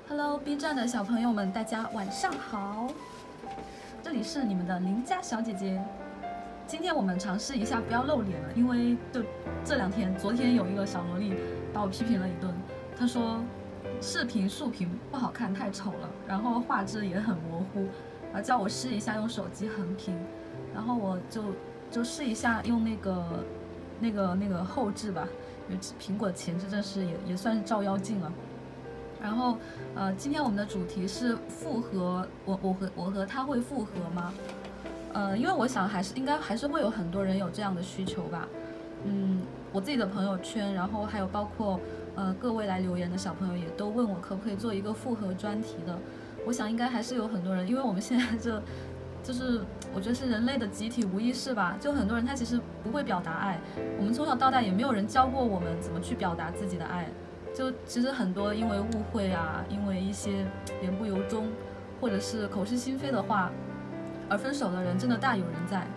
Hello B 站的小朋友们，大家晚上好，这里是你们的邻家小姐姐。今天我们尝试一下不要露脸了，因为就这2天，昨天有一个小萝莉把我批评了一顿，她说竖屏不好看，太丑了，然后画质也很模糊，叫我试一下用手机横屏，然后我就试一下用那个后置吧，因为苹果前置真是也算是照妖镜了。然后今天我们的主题是复合，我和他会复合吗？因为我想应该还是会有很多人有这样的需求吧。我自己的朋友圈，然后还有包括各位来留言的小朋友也都问我可不可以做一个复合专题的。我想应该还是有很多人，因为我们现在就是我觉得是人类的集体无意识吧，就很多人他其实不会表达爱，我们从小到大也没有人教过我们怎么去表达自己的爱。就其实很多因为误会啊，因为一些言不由衷，或者是口是心非的话而分手的人真的大有人在。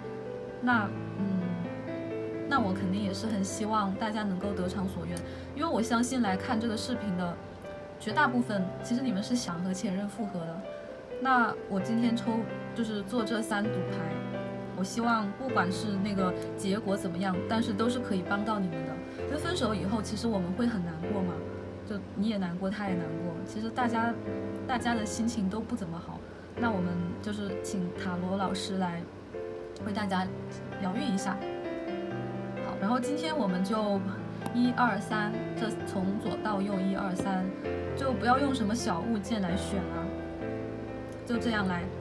那我肯定也是很希望大家能够得偿所愿，因为我相信来看这个视频的绝大部分，其实你们是想和前任复合的。那我今天就是做这3组牌，我希望不管是那个结果怎么样，但是都是可以帮到你们的。因为分手以后，其实我们会很难过嘛，就你也难过，他也难过，其实大家的心情都不怎么好。那我们就是请塔罗老师来为大家疗愈一下。好，然后今天我们就1、2、3，这从左到右1、2、3，就不要用什么小物件来选啊，就这样来，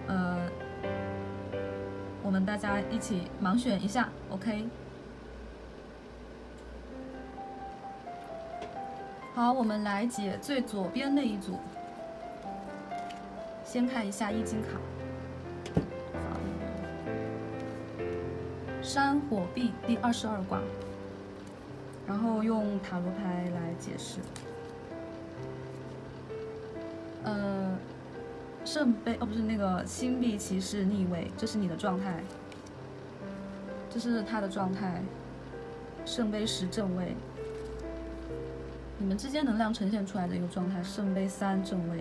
我们大家一起盲选一下 ，OK？ 好，我们来解最左边那一组。先看一下易经卡，山火壁第22卦，然后用塔罗牌来解释。圣杯不是那个星币骑士逆位，这是你的状态，这是他的状态。圣杯10正位，你们之间能量呈现出来的一个状态。圣杯3正位，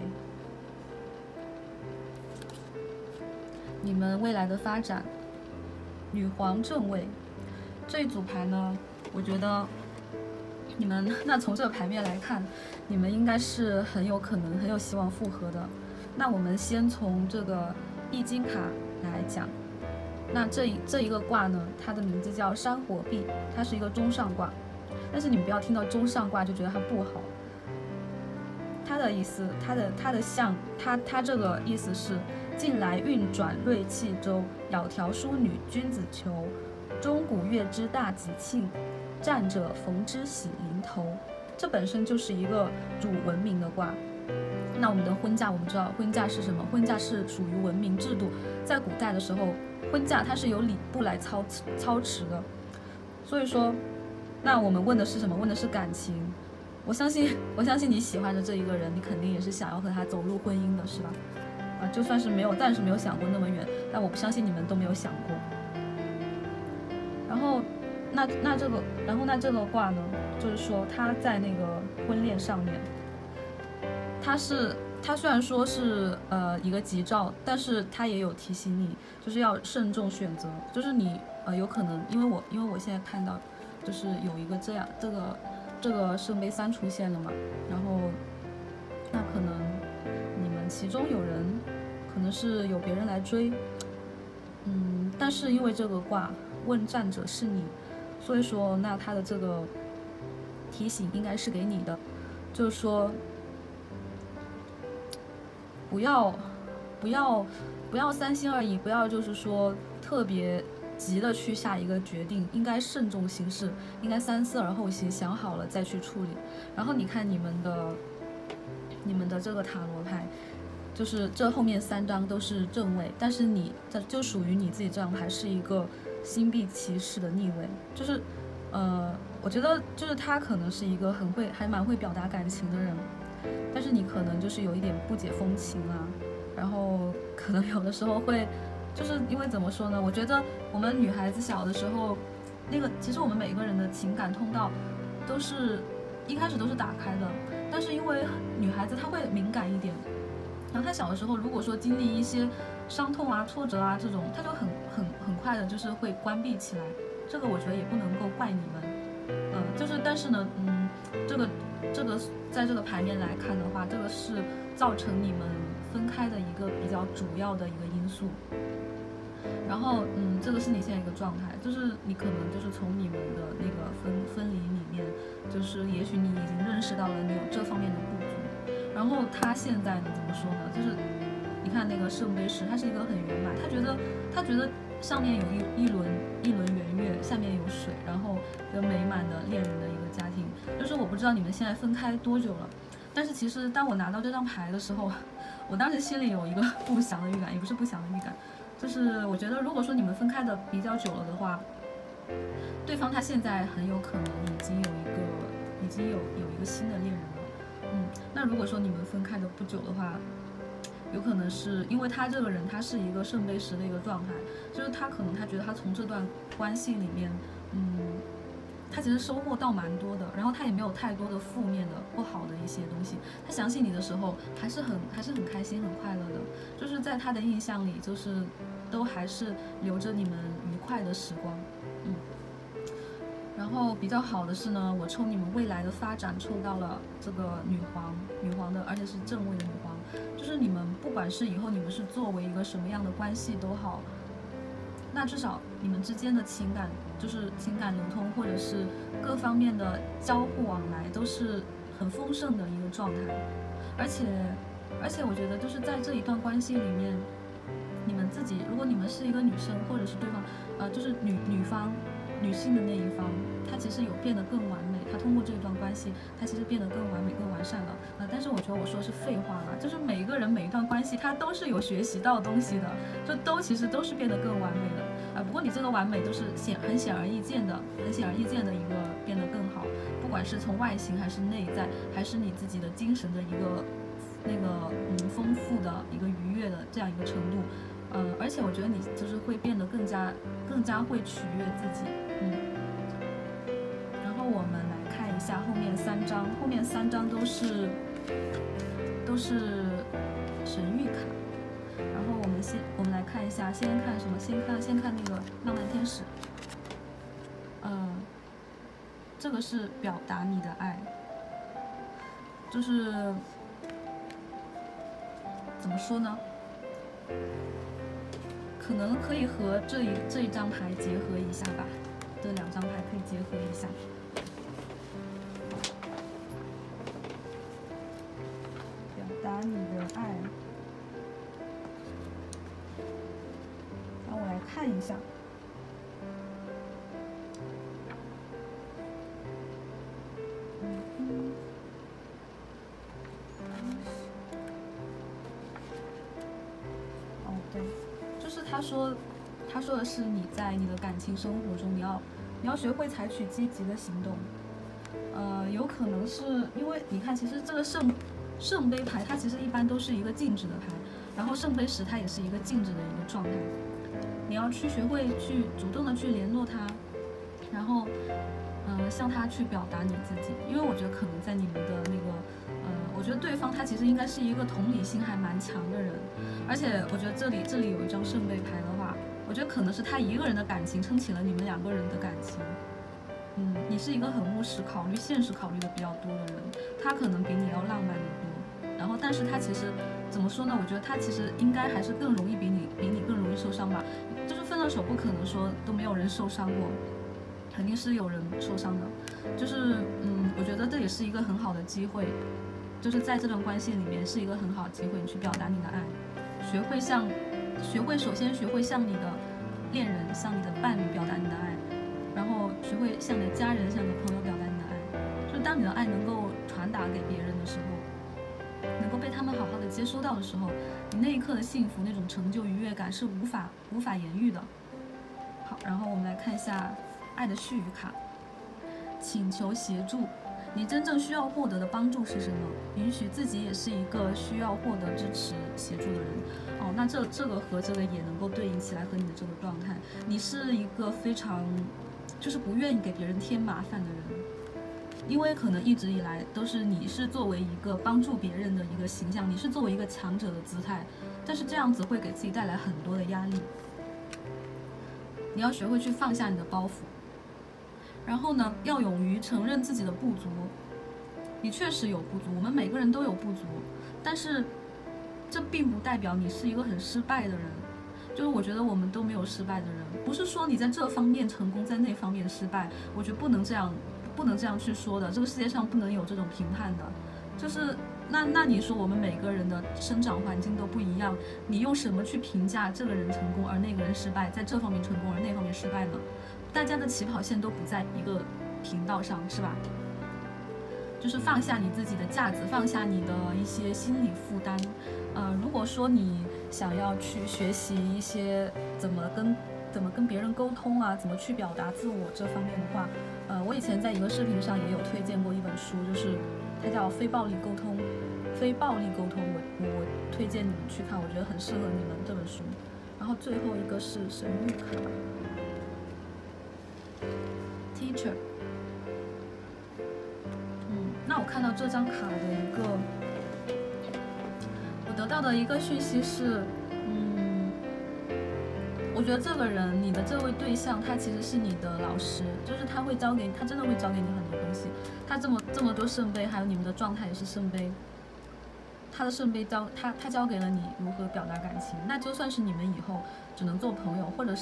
你们未来的发展。女皇正位，这一组牌呢，我觉得你们那从这个牌面来看，你们应该是很有可能很有希望复合的。那我们先从这个易经卡来讲，那这一个卦呢，它的名字叫山火壁，它是一个中上卦，但是你们不要听到中上卦就觉得它不好。它的意思，它的象，它这个意思是近来运转锐气周，窈窕淑女君子求，钟鼓乐之大吉庆，战者逢之喜临头。这本身就是一个主文明的卦。那我们的婚嫁，我们知道婚嫁是什么？婚嫁是属于文明制度，在古代的时候，婚嫁它是由礼部来操持的。所以说，那我们问的是什么？问的是感情。我相信你喜欢的这一个人，你肯定也是想要和他走入婚姻的，是吧？就算是暂时没有想过那么远，但我不相信你们都没有想过。然后，那这个卦呢，就是说他在那个婚恋上面，他虽然说是一个吉兆，但是他也有提醒你，就是要慎重选择。就是你有可能，因为我现在看到，就是有一个这个圣杯3出现了嘛，然后那可能你们其中有人可能是有别人来追，但是因为这个卦问战者是你，所以说那他的这个提醒应该是给你的，就是说不要三心二意，不要就是说特别急的去下一个决定，应该慎重行事，应该三思而后行，想好了再去处理。然后你看你们的这个塔罗牌，就是这后面3张都是正位，但是就属于你自己这张牌是一个星币骑士的逆位，就是我觉得就是他可能是一个还蛮会表达感情的人，但是你可能就是有一点不解风情啊，然后可能有的时候会。就是因为怎么说呢？我觉得我们女孩子小的时候，其实我们每个人的情感通道一开始都是打开的， 但是因为女孩子她会敏感一点，然后她小的时候如果说经历一些伤痛啊、挫折啊这种，她就很快的就是会关闭起来。这个我觉得也不能够怪你们，就是但是呢，这个在这个牌面来看的话，这个是造成你们分开的一个比较主要的一个因素。然后这个是你现在一个状态，就是你可能就是从你们的那个分离里面，就是也许你已经认识到了你有这方面的不足。然后他现在呢怎么说呢？就是你看那个圣杯十，他是一个很圆满，他觉得上面有一轮圆月，下面有水，然后一个美满的恋人的一个家庭。就是我不知道你们现在分开多久了，但是其实当我拿到这张牌的时候，我当时心里有一个不祥的预感，也不是不祥的预感，就是我觉得如果说你们分开的比较久了的话，对方他现在很有可能已经有一个新的恋人了。那如果说你们分开的不久的话，有可能是因为他这个人他是一个圣杯十的一个状态，就是他可能他觉得他从这段关系里面，他其实收获到蛮多的，然后他也没有太多的负面的不好的一些东西。他想起你的时候还是很开心很快乐的，就是在他的印象里就是都还是留着你们愉快的时光。然后比较好的是呢，我抽你们未来的发展抽到了这个女皇的，而且是正位的女皇，就是你们不管是以后你们是作为一个什么样的关系都好，那至少你们之间的情感就是情感流通，或者是各方面的交互往来都是很丰盛的一个状态。而且我觉得就是在这一段关系里面，你们自己如果你们是一个女生，或者是对方就是女性的那一方，她其实有变得更完美，她通过这一段关系，她其实变得更完美、更完善了。但是我觉得我说的是废话了，就是每一个人每一段关系，他都是有学习到东西的，就其实都是变得更完美的不过你这个完美都是很显而易见的一个变得更好，不管是从外形还是内在，还是你自己的精神的一个那个丰富的一个愉悦的这样一个程度。而且我觉得你就是会变得更加会取悦自己。然后我们来看一下后面3张都是神谕卡。然后我们来看一下，先看什么？先看那个浪漫天使。这个是表达你的爱，就是怎么说呢？可能可以和这一张牌结合一下吧，这2张牌可以结合一下。表达你的爱，让我来看一下。对。就是他说的是你在你的感情生活中，你要学会采取积极的行动。有可能是因为你看，其实这个圣杯牌它其实一般都是一个静止的牌，然后圣杯十它也是一个静止的一个状态。你要去学会去主动的去联络他，然后向他去表达你自己，因为我觉得可能在你们的那个我觉得对方他其实应该是一个同理心还蛮强的人，而且我觉得这里有一张圣杯牌的话，我觉得可能是他一个人的感情撑起了你们2个人的感情。你是一个很务实、现实考虑的比较多的人，他可能比你要浪漫的多。然后，但是他其实怎么说呢？我觉得他其实应该还是更容易比你更容易受伤吧。就是分了手，不可能说都没有人受伤过，肯定是有人受伤的。就是我觉得这也是一个很好的机会。就是在这段关系里面是一个很好的机会，你去表达你的爱，首先学会向你的恋人、向你的伴侣表达你的爱，然后学会向你的家人、向你的朋友表达你的爱。就是当你的爱能够传达给别人的时候，能够被他们好好的接收到的时候，你那一刻的幸福、那种成就、愉悦感是无法言喻的。好，然后我们来看一下爱的絮语卡，请求协助。你真正需要获得的帮助是什么？允许自己也是一个需要获得支持、协助的人。那这个和这个也能够对应起来，和你的这个状态，你是一个非常就是不愿意给别人添麻烦的人。 因为可能一直以来都是你是作为一个帮助别人的一个形象，你是作为一个强者的姿态，但是这样子会给自己带来很多的压力。你要学会去放下你的包袱，然后呢，要勇于承认自己的不足。你确实有不足，我们每个人都有不足，但是这并不代表你是一个很失败的人。就是我觉得我们都没有失败的人，不是说你在这方面成功，在那方面失败，我觉得不能这样去说的。这个世界上不能有这种评判的，就是那你说我们每个人的生长环境都不一样，你用什么去评价这个人成功而那个人失败，在这方面成功而那方面失败呢？大家的起跑线都不在一个频道上，是吧？就是放下你自己的架子，放下你的一些心理负担。如果说你想要去学习一些怎么跟别人沟通啊，怎么去表达自我这方面的话，我以前在一个视频上也有推荐过一本书，就是它叫《非暴力沟通》。非暴力沟通，我推荐你们去看，我觉得很适合你们这本书。然后最后一个是神谕卡 ，Teacher。那我看到这张卡的一个，我得到的一个讯息是，我觉得这个人，你的这位对象，他其实是你的老师，就是他会教给你，他真的会教给你很多东西。他这么多圣杯，还有你们的状态也是圣杯，他的圣杯他教给了你如何表达感情。那就算是你们以后只能做朋友，或者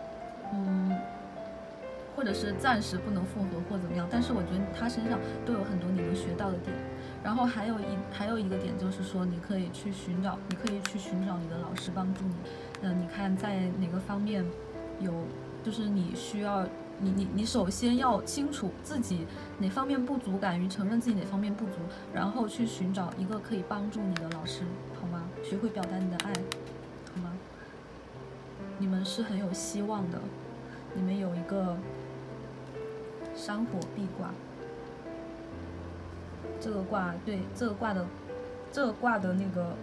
是暂时不能复合或怎么样，但是我觉得他身上都有很多你能学到的点。然后还有一个点就是说，你可以去寻找你的老师帮助你。你看在哪个方面就是你需要你首先要清楚自己哪方面不足，敢于承认自己哪方面不足，然后去寻找一个可以帮助你的老师，好吗？学会表达你的爱，好吗？你们是很有希望的，你们有一个山火壁卦，这个卦的那个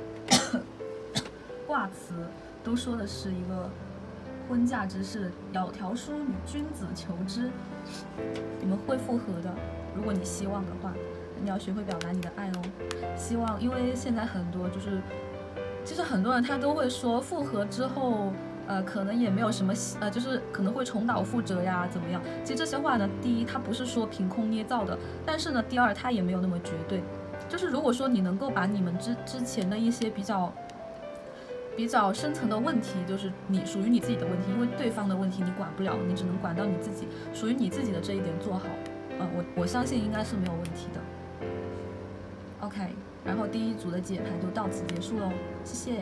卦词都说的是一个婚嫁之事，窈窕淑女，君子求之。你们会复合的，如果你希望的话，你要学会表达你的爱哦。希望，因为现在很多其实很多人他都会说复合之后。可能也没有什么，就是可能会重蹈覆辙呀，怎么样？其实这些话呢，第一，它不是说凭空捏造的，但是呢，第二，它也没有那么绝对。就是如果说你能够把你们之前的一些比较深层的问题，就是你属于你自己的问题，因为对方的问题你管不了，你只能管到你自己，属于你自己的这一点做好，我相信应该是没有问题的。OK， 然后第一组的解牌就到此结束喽，谢谢。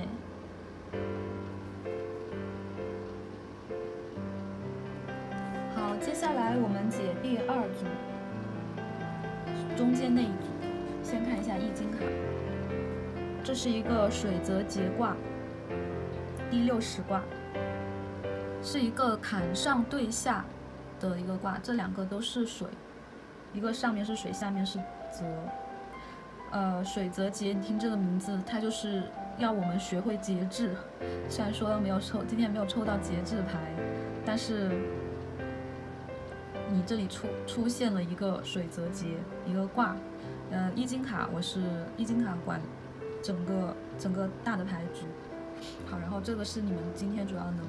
接下来我们解第二组，中间那一组。先看一下易经卡，这是一个水泽节卦，第60卦，是一个坎上对下的一个卦，这两个都是水，一个上面是水，下面是泽。水泽节，你听这个名字，它就是要我们学会节制。虽然说今天没有抽到节制牌，但是你这里出现了一个水泽节，一个卦。易经卡，我是易经卡管整个大的牌局。好，然后这个是你们今天主要的能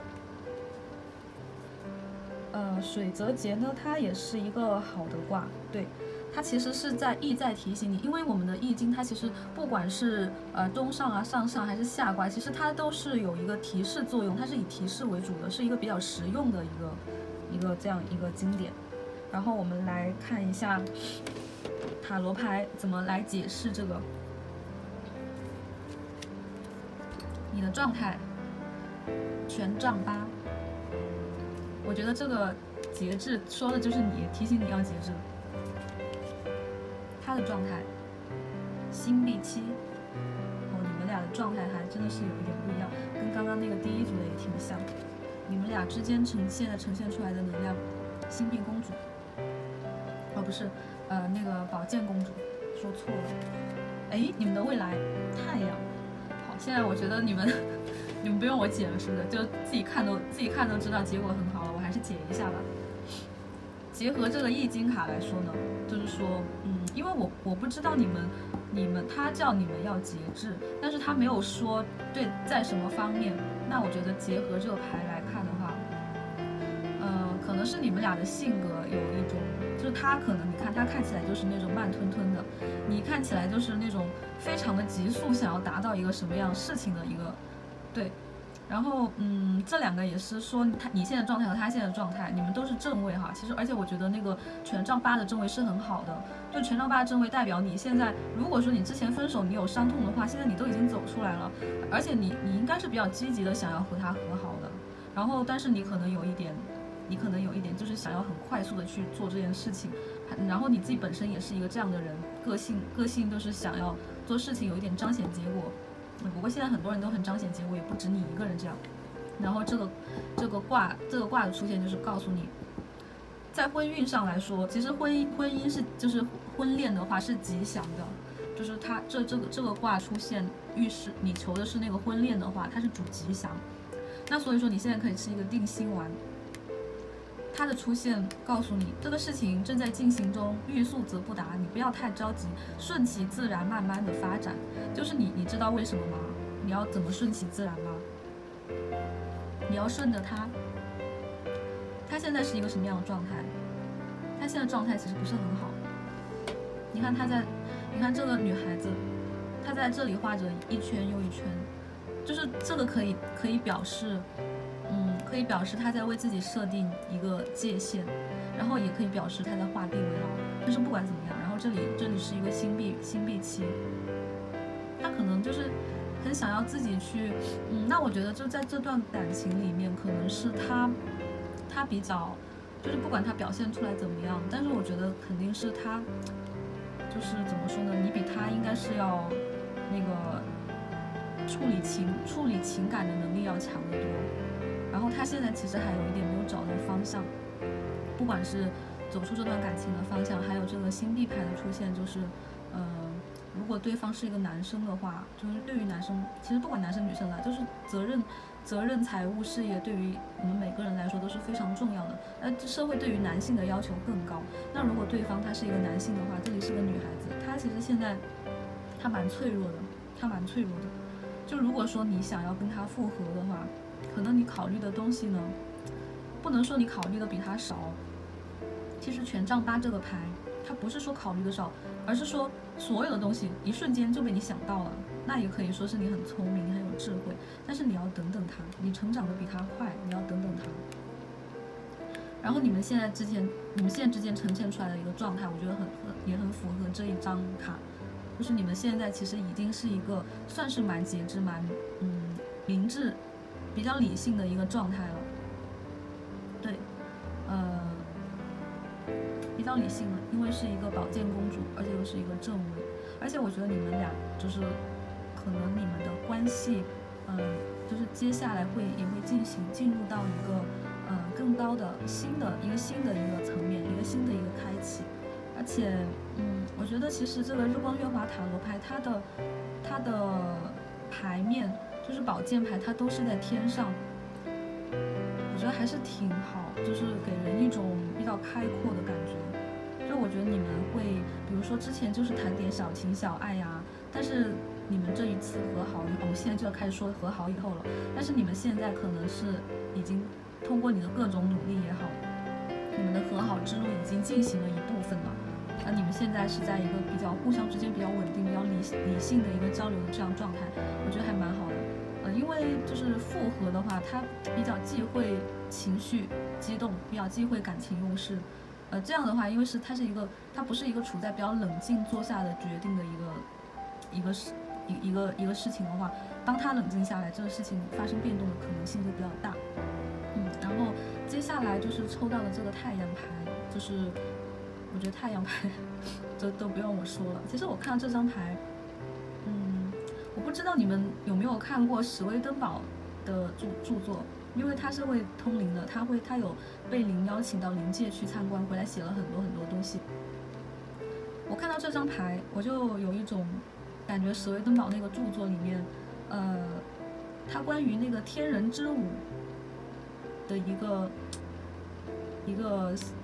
量。水泽节呢，它也是一个好的卦，对，它其实是意在提醒你，因为我们的易经它其实不管是中上啊、上上还是下卦，其实它都是有一个提示作用，它是以提示为主的，是一个比较实用的一个这样一个经典。然后我们来看一下塔罗牌怎么来解释这个你的状态。权杖8，我觉得这个节制说的就是你，提醒你要节制。他的状态星币7，你们俩的状态还真的是有一点不一样，跟刚刚那个第一组的也挺像。你们俩之间呈现出来的能量，星币公主，不是，那个宝剑公主，说错了。哎，你们的未来太阳。好，现在我觉得你们不用我解了，是不是？就自己看都知道结果很好了，我还是解一下吧。 结合这个易经卡来说呢，就是说，因为我不知道你们他叫你们要节制，但是他没有说对在什么方面。那我觉得结合这个牌来看的话，可能是你们俩的性格有一种，就是他可能你看他看起来就是那种慢吞吞的，你看起来就是那种非常的急速，想要达到一个什么样事情的一个，对。然后这两个也是说你现在状态和他现在的状态，你们都是正位哈。其实而且我觉得那个权杖8的正位是很好的，就权杖8的正位代表你现在，如果说你之前分手你有伤痛的话，现在你都已经走出来了，而且你应该是比较积极的想要和他和好的。然后但是你可能有一点就是想要很快速的去做这件事情，然后你自己本身也是一个这样的人，个性都是想要做事情有一点彰显结果。不过现在很多人都很彰显结果，也不止你一个人这样。然后这个卦的出现就是告诉你，在婚运上来说，其实婚姻是就是婚恋的话是吉祥的，就是它这个卦出现预示你求的是那个婚恋的话，它是主吉祥。那所以说你现在可以吃一个定心丸。它的出现告诉你这个事情正在进行中，欲速则不达，你不要太着急，顺其自然，慢慢的发展。就是你知道为什么吗？你要怎么顺其自然吗？你要顺着他现在是一个什么样的状态？他现在状态其实不是很好。你看这个女孩子，她在这里画着一圈又一圈，就是这个可以表示。可以表示他在为自己设定一个界限，然后也可以表示他在画地为牢。但是不管怎么样，然后这里是一个星币期，他可能就是很想要自己去，那我觉得就在这段感情里面，可能是他比较，就是不管他表现出来怎么样，但是我觉得肯定是他，就是怎么说呢？你比他应该是要那个处理情感的能力要强得多。然后他现在其实还有一点没有找到方向，不管是走出这段感情的方向，还有这个星币牌的出现，就是，如果对方是一个男生的话，就是对于男生，其实不管男生女生啦，就是责任、财务、事业，对于我们每个人来说都是非常重要的。社会对于男性的要求更高。那如果对方他是一个男性的话，这里是个女孩子，她其实现在她蛮脆弱的，就如果说你想要跟他复合的话，可能你考虑的东西呢，不能说你考虑的比他少。其实权杖8这个牌，它不是说考虑的少，而是说所有的东西一瞬间就被你想到了。那也可以说是你很聪明，你很有智慧，但是你要等等他，你成长的比他快，你要等等他。然后你们现在之间呈现出来的一个状态，我觉得也很符合这一张卡，就是你们现在其实已经是一个算是蛮节制、蛮明智、比较理性的一个状态了。对，比较理性了，因为是一个宝剑公主，而且又是一个正位，而且我觉得你们俩就是可能你们的关系，就是接下来也会进入到一个更高的新的一个层面，一个新的一个开启。而且我觉得其实这个日光月华塔罗牌它的牌面就是宝剑牌，它都是在天上，我觉得还是挺好，就是给人一种比较开阔的感觉。就我觉得你们会，比如说之前就是谈点小情小爱呀，但是你们这一次和好以后，我们现在就要开始说和好以后了。但是你们现在可能是已经通过你的各种努力也好，你们的和好之路已经进行了一部分了。那你们现在是在一个比较互相之间比较稳定、比较理性的一个交流的这样状态，我觉得还蛮好的。因为就是复合的话，它比较忌讳情绪激动，比较忌讳感情用事。这样的话，因为它不是一个处在比较冷静做下的决定的一个事情的话，当他冷静下来，这个事情发生变动的可能性就比较大。然后接下来就是抽到了这个太阳牌，就是我觉得太阳牌都不用我说了。其实我看到这张牌，我不知道你们有没有看过史威登堡的著作，因为他是会通灵的，他有被灵邀请到灵界去参观，回来写了很多很多东西。我看到这张牌，我就有一种感觉，史威登堡那个著作里面，他关于那个天人之舞的一个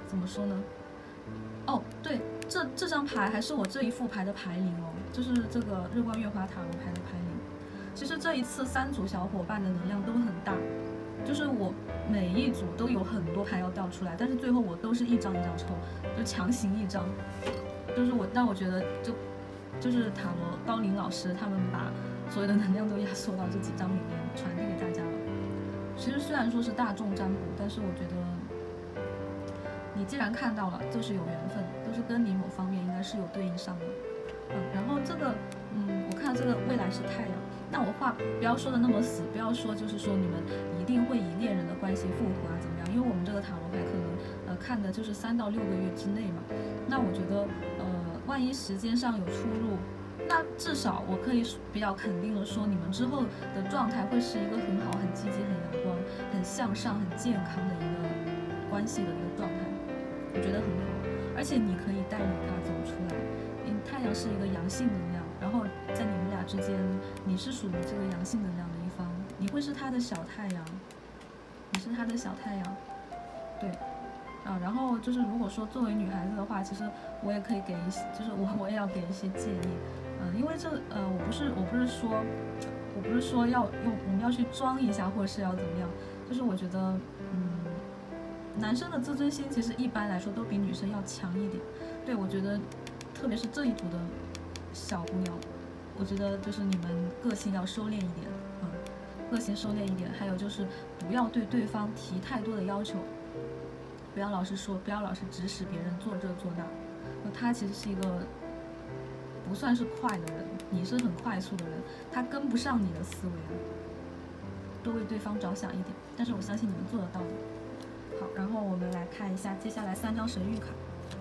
怎么说呢？哦，对，这张牌还是我这一副牌的牌灵哦，就是这个日光月华塔罗牌的牌灵。其实这一次3组小伙伴的能量都很大，就是我每一组都有很多牌要掉出来，但是最后我都是一张一张抽，就强行一张。就是但我觉得就是塔罗高龄老师他们把所有的能量都压缩到这几张里面传递给大家了。其实虽然说是大众占卜，但是我觉得你既然看到了，就是有缘分，都是跟你某方面应该是有对应上的。然后这个，我看这个未来是太阳，那我话不要说的那么死，不要说就是说你们一定会以恋人的关系复合啊怎么样？因为我们这个塔罗牌可能看的就是3到6个月之内嘛。那我觉得万一时间上有出入，那至少我可以比较肯定的说，你们之后的状态会是一个很好、很积极、很阳光、很向上、很健康的一个关系的一个状态，我觉得很好。而且你可以带领他走出来，太阳是一个阳性能量，然后在你们俩之间，你是属于这个阳性能量的一方，你会是他的小太阳，你是他的小太阳，对。然后就是如果说作为女孩子的话，其实我也可以给一些，就是我也要给一些建议，因为我不是说我们要去装一下，或者是要怎么样，就是我觉得男生的自尊心其实一般来说都比女生要强一点，对，我觉得特别是这一组的小姑娘，我觉得就是你们个性要收敛一点，个性收敛一点，还有就是不要对对方提太多的要求。不要老是指使别人做这做那，他其实是一个不算是快的人，你是很快速的人，他跟不上你的思维了，多为对方着想一点，但是我相信你们做得到的。好，然后我们来看一下接下来3张神谕卡。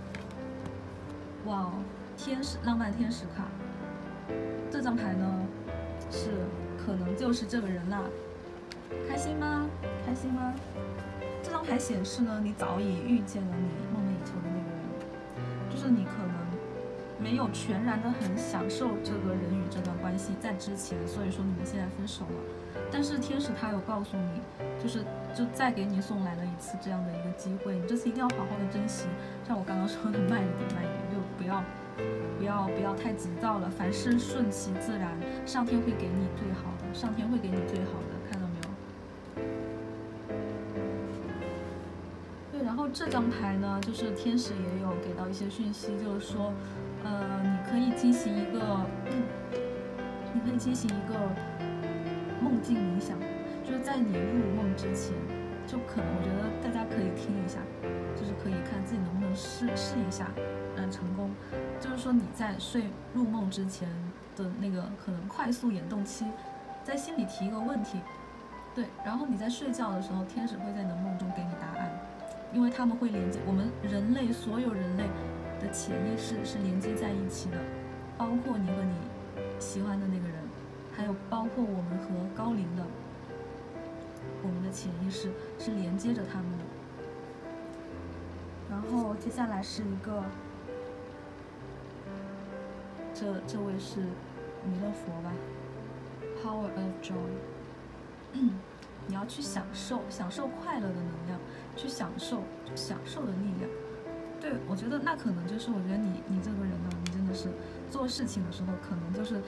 哇，浪漫天使卡，这张牌呢是可能就是这个人啦，开心吗？开心吗？这张牌显示呢，你早已遇见了你梦寐以求的那个人，就是你可能没有全然的很享受这个人与这段关系在之前，所以说你们现在分手了。但是天使他有告诉你，就再给你送来了一次这样的一个机会，你这次一定要好好的珍惜。像我刚刚说的，慢一点，就不要太急躁了，凡事顺其自然，上天会给你最好的，上天会给你最好的，看到没有？然后这张牌呢，就是天使也有给到一些讯息，就是说，你可以进行一个梦境冥想，就是在你入梦之前，就可能我觉得大家可以听一下，就是可以看自己能不能试一下，成功。就是说你在入梦之前的那个可能快速眼动期，在心里提一个问题，对，然后你在睡觉的时候，天使会在你的梦中给你答案。因为他们会连接我们所有人类的潜意识是连接在一起的，包括你和你喜欢的那个人，还有包括我们和高龄的，我们的潜意识是连接着他们的。然后接下来是一个，这位是弥勒佛吧 ，Power of Joy。你要去享受快乐的能量，去享受的力量。对，我觉得那可能就是我觉得你这个人呢，你真的是做事情的时候可能就是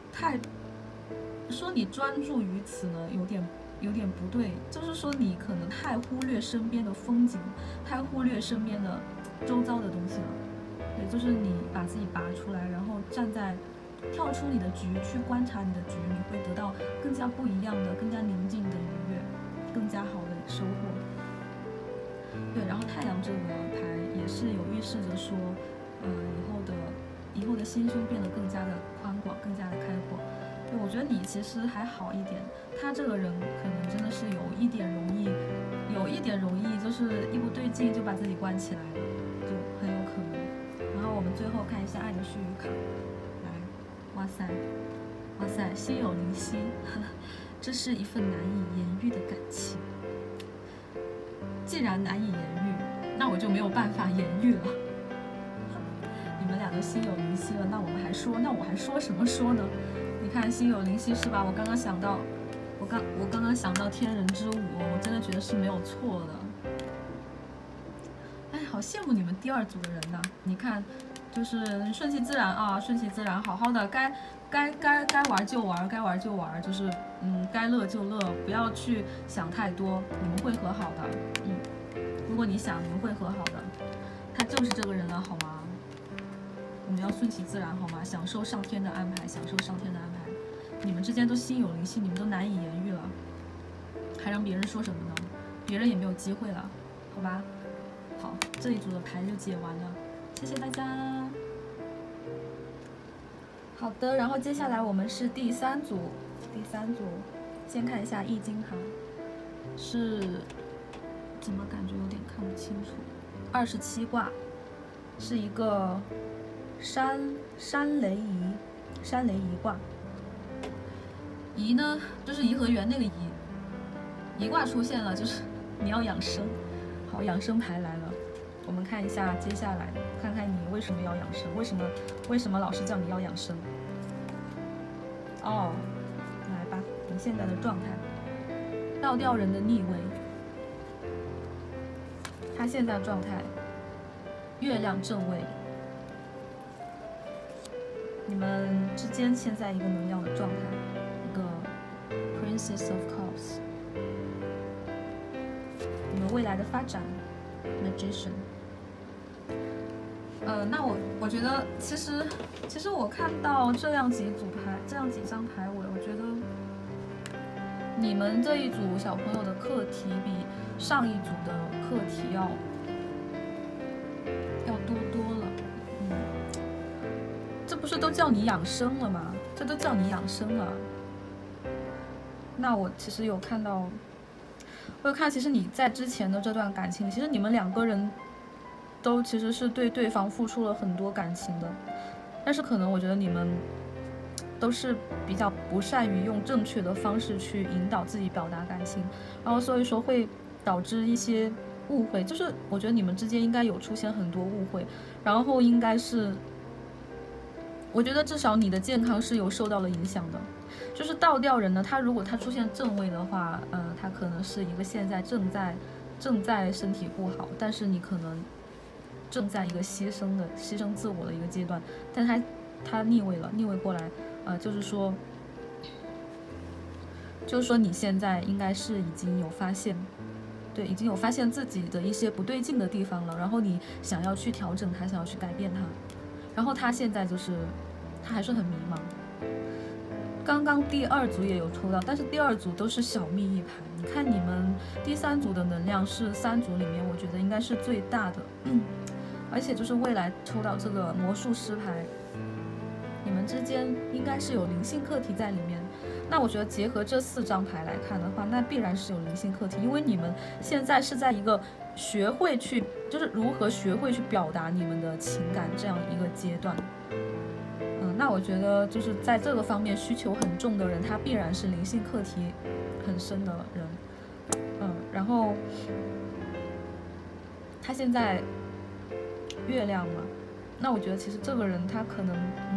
说你专注于此呢，有点不对，就是说你可能太忽略身边的风景，太忽略身边的周遭的东西了。对，就是你把自己拔出来，然后跳出你的局去观察你的局，你会得到更加不一样的、更加宁静的愉悦，更加好的收获。对，然后太阳这个牌也是有预示着说，以后的心胸变得更加的宽广，更加的开阔。对，我觉得你其实还好一点，他这个人可能真的是有一点容易，就是一不对劲就把自己关起来了，就很有可能。然后我们最后看一下爱的絮语卡。哇塞，心有灵犀，这是一份难以言喻的感情。既然难以言喻，那我就没有办法言喻了。你们俩都心有灵犀了，那我还说什么说呢？你看心有灵犀是吧？我刚刚想到天人之舞，我真的觉得是没有错的。哎呀， 好羡慕你们第二组的人呐！你看，就是顺其自然啊，顺其自然，好好的，该玩就玩，该玩就玩，就是该乐就乐，不要去想太多，你们会和好的。如果你想，你们会和好的。他就是这个人了，好吗？我们要顺其自然，好吗？享受上天的安排，享受上天的安排。你们之间都心有灵犀，你们都难以言喻了，还让别人说什么呢？别人也没有机会了，好吧？好，这一组的牌就解完了，谢谢大家。好的，然后接下来我们是第三组，先看一下易经哈，是怎么感觉有点看不清楚？27卦是一个山雷颐卦，颐呢就是颐和园那个颐，颐卦出现了，就是你要养生。好，养生牌来了，我们看一下接下来，看看你为什么要养生，为什么老师叫你要养生？哦，来吧，你现在的状态，倒吊人的逆位，他现在状态，月亮正位，你们之间现在一个能量的状态，一个 Princess of Cups。你们未来的发展 ，Magician。那我觉得其实我看到这样几张牌，我觉得你们这一组小朋友的课题比上一组的课题要多了。这不是都叫你养生了吗？这都叫你养生了。那我其实有看到。其实你在之前的这段感情，其实你们两个人都其实是对对方付出了很多感情的，但是可能我觉得你们都是比较不善于用正确的方式去引导自己表达感情，然后所以说会导致一些误会，就是我觉得你们之间应该有出现很多误会，然后应该是，我觉得至少你的健康是有受到了影响的。就是倒吊人呢，他如果他出现正位的话，他可能是一个现在正在身体不好，但是你可能正在一个牺牲自我的一个阶段，但他逆位过来，就是说你现在应该是已经有发现，对，已经有发现自己的一些不对劲的地方了，然后你想要去调整它，想要去改变它，然后他现在就是他还是很迷茫。刚刚第二组也有抽到，但是第二组都是小蜜一牌。你看你们第三组的能量是3组里面，我觉得应该是最大的。而且就是未来抽到这个魔术师牌，你们之间应该是有灵性课题在里面。那我觉得结合这4张牌来看的话，那必然是有灵性课题，因为你们现在是在一个学会去，就是如何学会去表达你们的情感这样一个阶段。那我觉得就是在这个方面需求很重的人，他必然是灵性课题很深的人。然后他现在月亮嘛，那我觉得其实这个人他可能，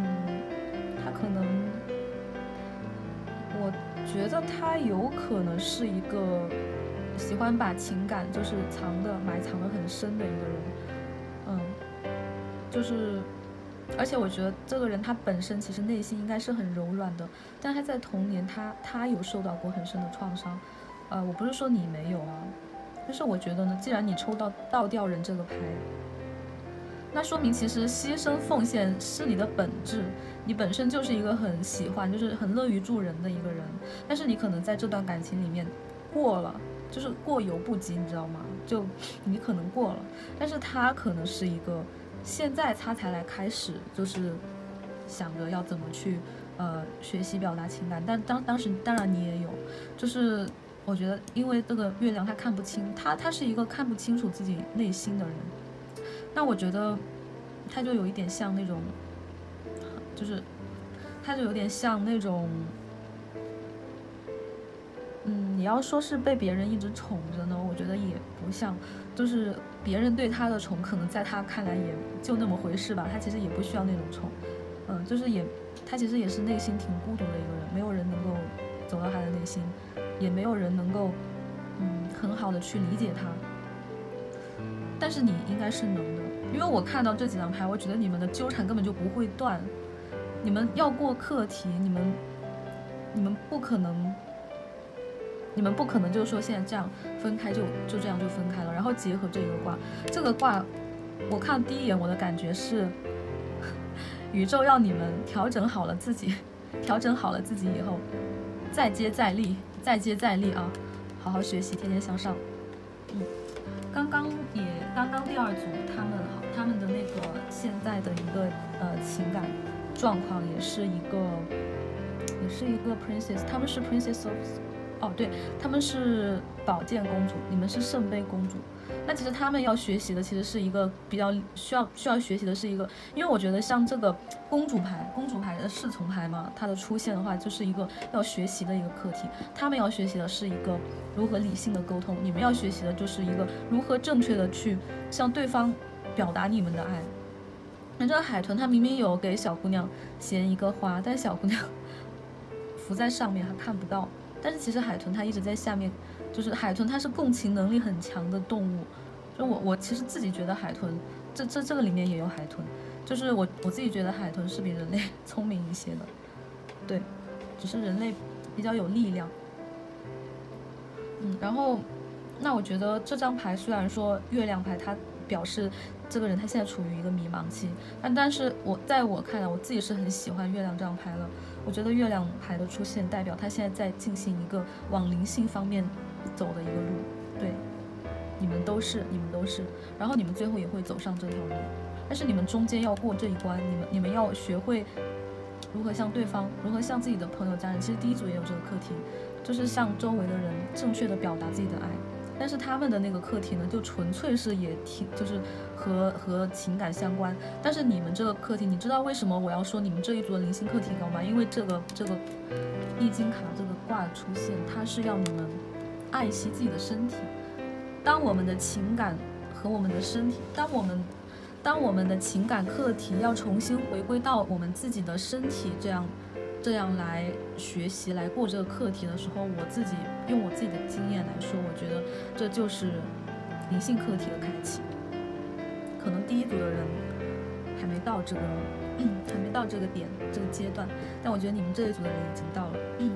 我觉得他有可能是一个喜欢把情感就是埋藏的很深的一个人。就是。而且我觉得这个人他本身其实内心应该是很柔软的，但他在童年他有受到过很深的创伤。我不是说你没有啊，但是我觉得呢，既然你抽到倒吊人这个牌，那说明其实牺牲奉献是你的本质，你本身就是一个很喜欢就是很乐于助人的一个人，但是你可能在这段感情里面过了，就是过犹不及，你知道吗？就你可能过了，但是他可能是一个现在他才来开始，就是想着要怎么去学习表达情感，但当时当然你也有，就是我觉得因为这个月亮他看不清，他是一个看不清楚自己内心的人，那我觉得他就有一点像那种，就是他就有点像那种，你要说是被别人一直宠着呢，我觉得也不像，就是别人对他的宠可能在他看来也就那么回事吧，他其实也不需要那种宠，就是他其实也是内心挺孤独的一个人，没有人能够走到他的内心，也没有人能够很好的去理解他， 但是你应该是能的，因为我看到这几张牌，我觉得你们的纠缠根本就不会断，你们要过课题，你们不可能。你们不可能就是说现在这样分开就这样就分开了，然后结合这个卦，这个卦我看第一眼我的感觉是，宇宙要你们调整好了自己，调整好了自己以后，再接再厉，再接再厉啊，好好学习，天天向上。刚刚第二组他们的那个现在的一个情感状况也是一个 princess， 他们是 princess of。哦，对，他们是宝剑公主，你们是圣杯公主。那其实他们要学习的其实是一个比较需要学习的是一个，因为我觉得像这个公主牌的侍从牌嘛，它的出现的话就是一个要学习的一个课题。他们要学习的是一个如何理性的沟通，你们要学习的就是一个如何正确的去向对方表达你们的爱。那这个海豚它明明有给小姑娘衔一个花，但小姑娘浮在上面，她看不到。但是其实海豚它一直在下面，就是海豚它是共情能力很强的动物，就我其实自己觉得海豚，这个里面也有海豚，就是我自己觉得海豚是比人类聪明一些的，对，只是人类比较有力量。然后那我觉得这张牌虽然说月亮牌它表示这个人他现在处于一个迷茫期，但是在我看来，我自己是很喜欢月亮这张牌了。我觉得月亮牌的出现代表他现在在进行一个往灵性方面走的一个路，对，你们都是，然后你们最后也会走上这条路，但是你们中间要过这一关，你们要学会如何向对方，如何向自己的朋友家人，其实第一组也有这个课题，就是向周围的人正确的表达自己的爱。但是他们的那个课题呢，就纯粹是就是和情感相关。但是你们这个课题，你知道为什么我要说你们这一组的灵性课题高吗？因为这个易经卡这个卦的出现，它是要你们爱惜自己的身体。当我们的情感和我们的身体，当我们的情感课题要重新回归到我们自己的身体这样来学习来过这个课题的时候，用我自己的经验来说，我觉得这就是灵性课题的开启。可能第一组的人还没到这个点这个阶段，但我觉得你们这一组的人已经到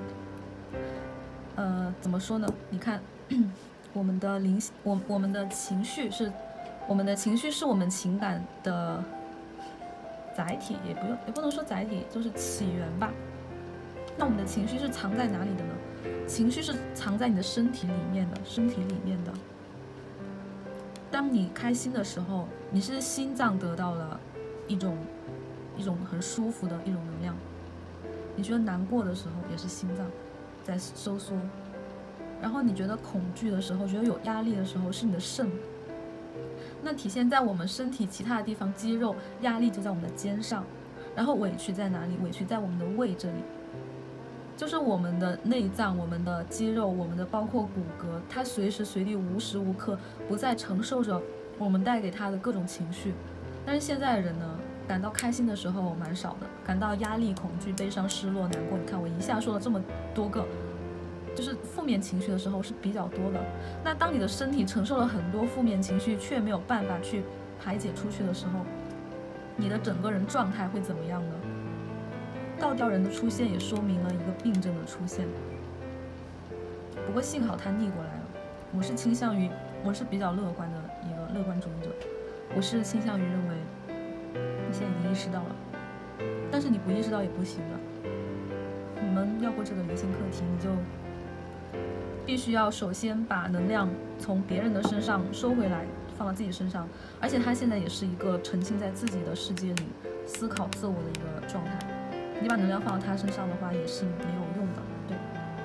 了。怎么说呢？你看，我们的情绪是我们情感的载体，也不能说载体，就是起源吧。那我们的情绪是藏在哪里的呢？情绪是藏在你的身体里面的。当你开心的时候，你是心脏得到了一种很舒服的一种能量。你觉得难过的时候，也是心脏在收缩。然后你觉得恐惧的时候，觉得有压力的时候，是你的肾。那体现在我们身体其他的地方，肌肉压力就在我们的肩上。然后委屈在哪里？委屈在我们的胃这里。就是我们的内脏、我们的肌肉、我们的包括骨骼，它随时随地、无时无刻不再承受着我们带给它的各种情绪。但是现在的人呢，感到开心的时候蛮少的，感到压力、恐惧、悲伤、失落、难过，你看我一下说了这么多个，就是负面情绪的时候是比较多的。那当你的身体承受了很多负面情绪，却没有办法去排解出去的时候，你的整个人状态会怎么样呢？倒吊人的出现也说明了一个病症的出现，不过幸好它逆过来了。我是比较乐观的一个乐观主义者，我是倾向于认为你现在已经意识到了，但是你不意识到也不行的。你们要过这个灵性课题，你就必须要首先把能量从别人的身上收回来，放到自己身上，而且他现在也是一个沉浸在自己的世界里思考自我的一个状态。你把能量放到他身上的话，也是没有用的，对。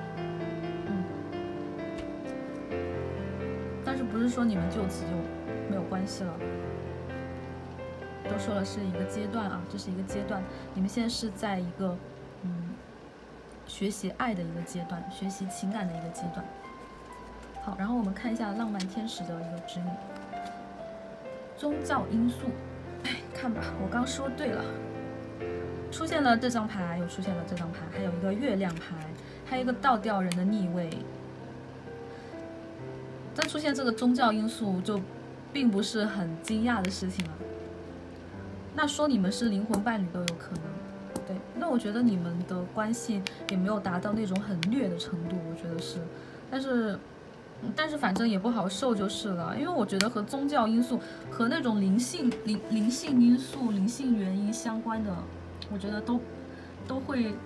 但是不是说你们就此就没有关系了？都说了是一个阶段啊，这是一个阶段。你们现在是在一个学习爱的一个阶段，学习情感的一个阶段。好，然后我们看一下浪漫天使的一个指引。宗教因素，看吧，我刚说对了。出现了这张牌，又出现了这张牌，还有一个月亮牌，还有一个倒吊人的逆位。再出现这个宗教因素，就并不是很惊讶的事情啊。那说你们是灵魂伴侣都有可能。对，那我觉得你们的关系也没有达到那种很虐的程度，我觉得是，但是反正也不好受就是了，因为我觉得和宗教因素和那种灵性因素、灵性原因相关的，我觉得都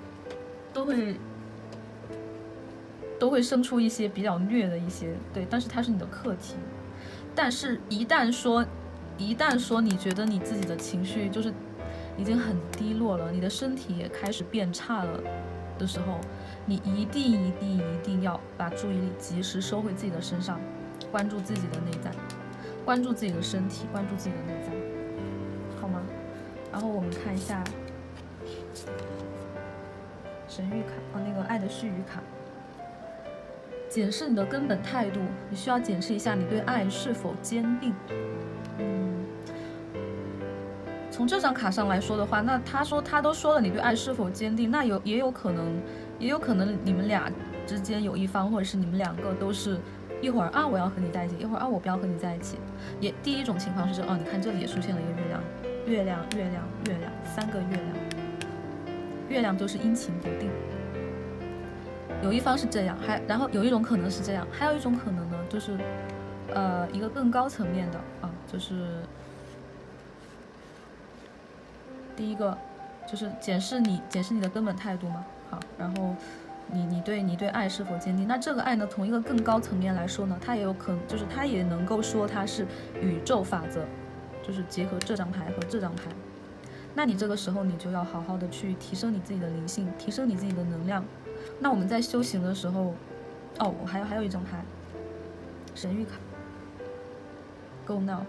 会生出一些比较虐的一些，对，但是它是你的课题。但是一旦说你觉得你自己的情绪就是已经很低落了，你的身体也开始变差了的时候，你一定要把注意力及时收回自己的身上，关注自己的内在，关注自己的身体，关注自己的内在，好吗？然后我们看一下神谕卡，那个爱的须臾卡，检视你的根本态度，你需要检视一下你对爱是否坚定。从这张卡上来说的话，那他都说了你对爱是否坚定，那也有可能你们俩之间有一方或者是你们两个都是一会儿啊我要和你在一起，一会儿啊我不要和你在一起。也第一种情况是你看这里也出现了一个月亮，3个月亮，月亮就是阴晴不定。有一方是这样，然后有一种可能是这样，还有一种可能呢，就是一个更高层面的就是第一个就是检视你的根本态度嘛，好，然后你对爱是否坚定？那这个爱呢，从一个更高层面来说呢，它也有可能就是它也能够说它是宇宙法则，就是结合这张牌和这张牌。那你这个时候你就要好好的去提升你自己的灵性，提升你自己的能量。那我们在修行的时候，我还有一张牌，神谕卡 ，Go Now。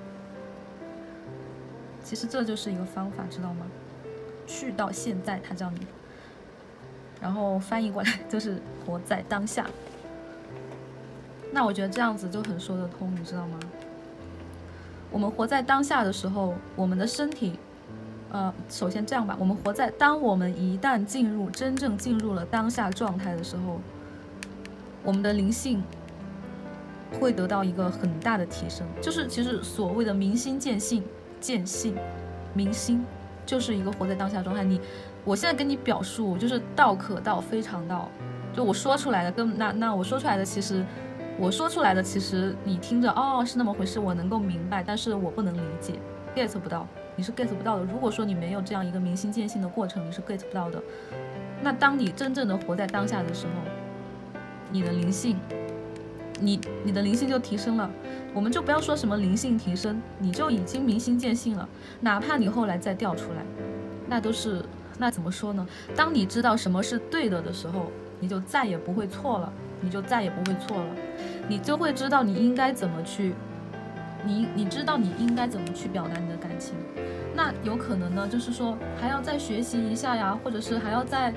其实这就是一个方法，知道吗？去到现在，他叫你，然后翻译过来就是活在当下。那我觉得这样子就很说得通，你知道吗？我们活在当下的时候，我们的身体，首先这样吧，当我们一旦真正进入了当下状态的时候，我们的灵性会得到一个很大的提升。就是其实所谓的明心见性。明心就是一个活在当下状态。我现在跟你表述就是道可道非常道，就我说出来的我说出来的其实你听着是那么回事，我能够明白，但是我不能理解 get 不到，你是 get 不到的。如果说你没有这样一个明心见性的过程，你是 get 不到的。那当你真正的活在当下的时候，你的灵性就提升了。我们就不要说什么灵性提升，你就已经明心见性了。哪怕你后来再掉出来，那怎么说呢？当你知道什么是对的时候，你就再也不会错了，你就会知道你应该怎么去，你知道你应该怎么去表达你的感情。那有可能呢，就是说还要再学习一下呀，或者是还要再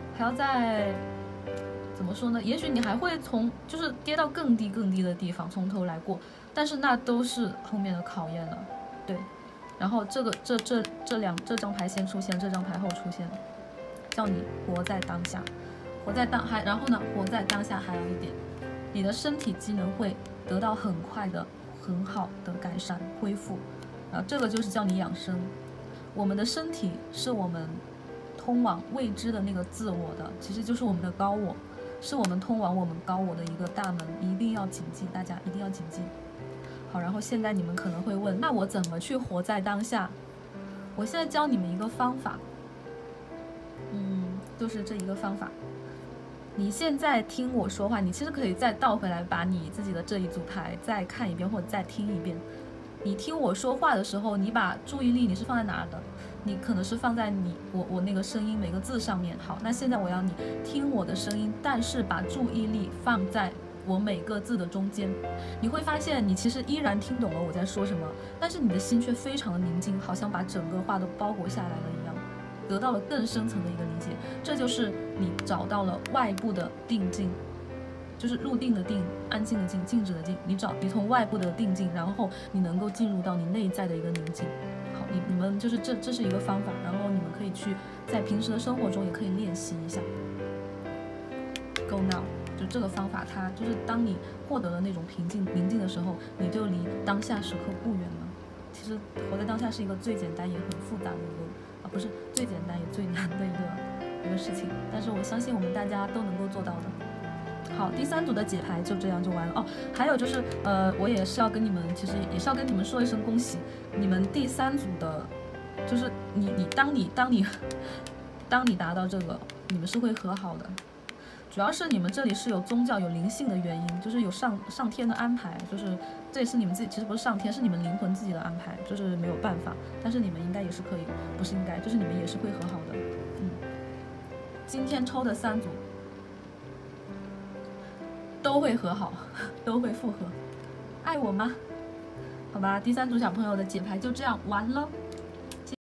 怎么说呢？也许你还会就是跌到更低的地方，从头来过，但是那都是后面的考验了，对。然后这张牌先出现，这张牌后出现，叫你活在当下，然后呢，活在当下还有一点，你的身体机能会得到很快的、很好的改善恢复，然后这个就是叫你养生。我们的身体是我们通往未知的那个自我的，其实就是我们的高我。是我们通往我们高我的一个大门，一定要谨记，大家一定要谨记。好，然后现在你们可能会问，那我怎么去活在当下？我现在教你们一个方法，就是这一个方法。你现在听我说话，你其实可以再倒回来，把你自己的这一组牌再看一遍，或者再听一遍。你听我说话的时候，你把注意力你是放在哪儿的？你可能是放在我那个声音每个字上面。好，那现在我要你听我的声音，但是把注意力放在我每个字的中间。你会发现你其实依然听懂了我在说什么，但是你的心却非常的宁静，好像把整个话都包裹下来了一样，得到了更深层的一个理解。这就是你找到了外部的定境，就是入定的定，安静的静，静止的静。你从外部的定境，然后你能够进入到你内在的一个宁静。好，你们就是这是一个方法，然后你们可以去在平时的生活中也可以练习一下。Go now。 就这个方法，它就是当你获得了那种宁静的时候，你就离当下时刻不远了。其实活在当下是一个最简单也很复杂的一个不是最简单也最难的一个事情，但是我相信我们大家都能够做到的。好，第3组的解牌就这样就完了哦。还有就是我也是要跟你们，其实也是要跟你们说一声恭喜，你们第3组的，就是当你达到这个，你们是会和好的。主要是你们这里是有宗教有灵性的原因，就是有上天的安排，就是这也是你们自己，其实不是上天，是你们灵魂自己的安排，就是没有办法，但是你们应该也是可以，不是应该，就是你们也是会和好的。今天抽的3组都会和好，都会复合，爱我吗？好吧，第3组小朋友的解牌就这样完了。